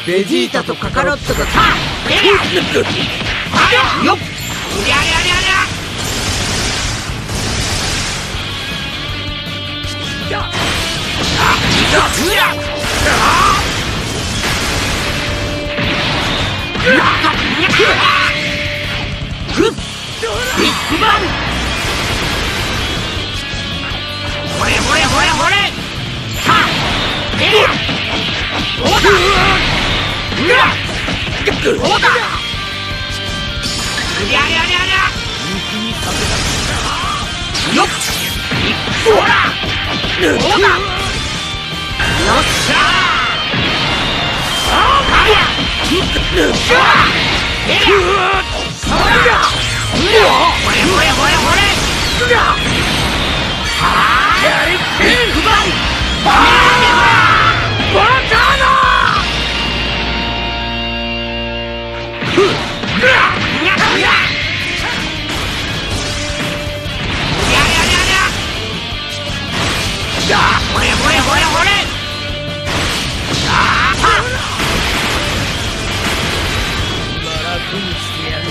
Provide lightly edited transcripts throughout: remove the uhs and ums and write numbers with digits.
ベジータとカカロットがよっビッグバンほれほれほれほれはっどうだどうだりゃりゃりゃりゃよっほらどうだよっしゃほれほれほれほれビッグバンバカなほれほれほれほれ楽にしてやる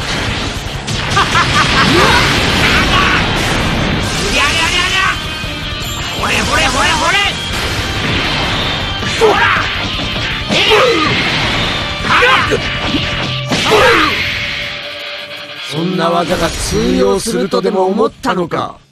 ほれほれほれほれほらそんな技が通用するとでも思ったのか。